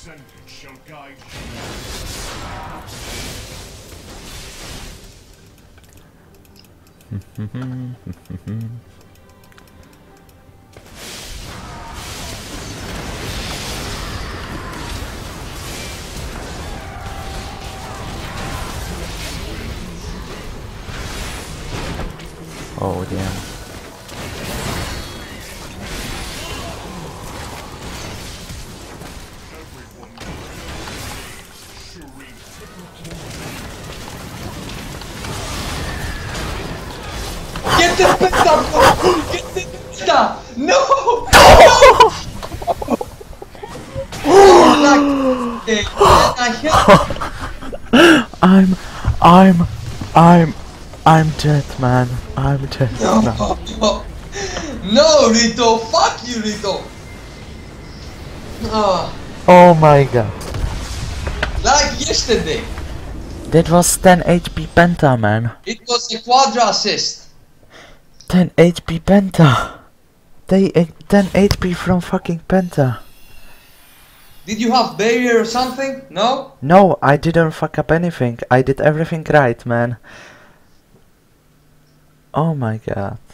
Oh damn. Get the penta! Get the penta! No! Oh, like, I'm dead, man. I'm dead. no, now. no, Rito! Fuck you, Rito! Oh my god. Like yesterday. That was 10 HP penta, man. It was a Quadra assist. 10 HP penta. 10 HP from fucking penta. Did you have barrier or something? No? No, I didn't fuck up anything. I did everything right, man. Oh my god.